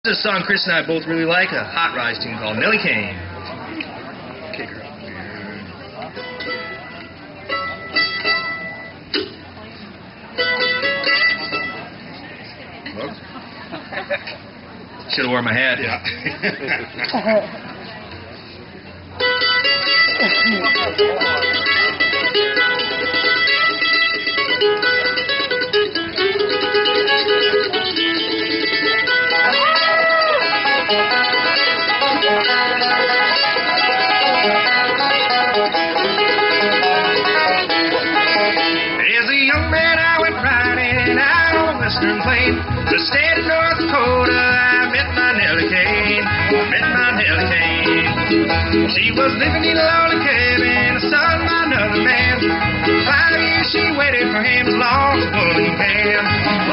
This is a song Chris and I both really like, a hot rise tune called Nellie Kane. Kicker. Should have worn my hat. Yeah. Western Plain, the state of North Dakota, I met my Nellie Kane. She was living in a lonely cabin, son by another man. 5 years she waited for him, as long as a woman can,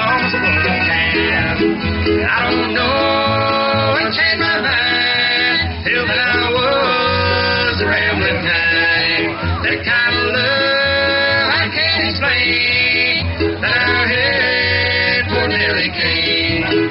I don't know, it changed my mind, till that I was a rambling kind. That kind of love I can't explain, that I had for Nellie Kane.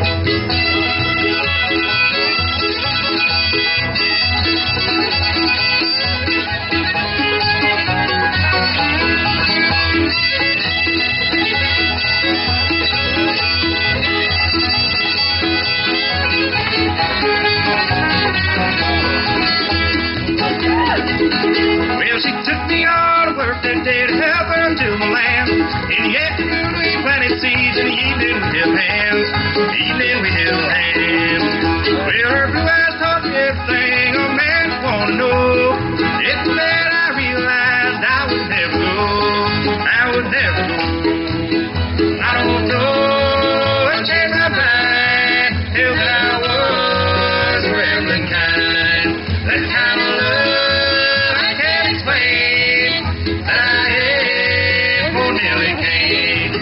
Well, she took me all to work that day to help her to the land. In the afternoon we planted seeds, in the evening we held hands. Well, her blue eyes taught me everything a man would want to know. It's then I realized I would never go. I don't know, it changed my mind, till that I was a rambling kind. That kind of love I can't explain, that I had for Nellie Kane.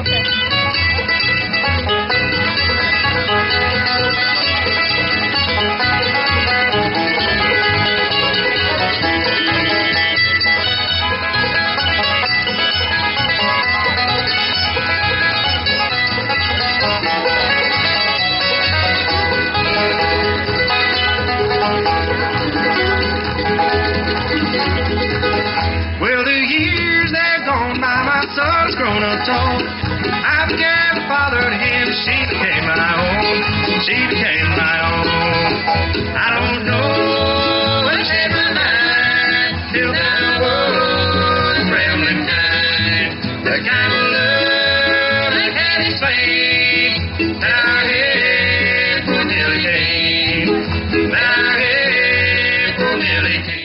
Well, the years they've gone by, my son's grown up tall. I began to father to him, she became my own. I don't know, it changed my mind, till I was a rambling kind. The kind of love I can't explain, that I had for Nellie Kane.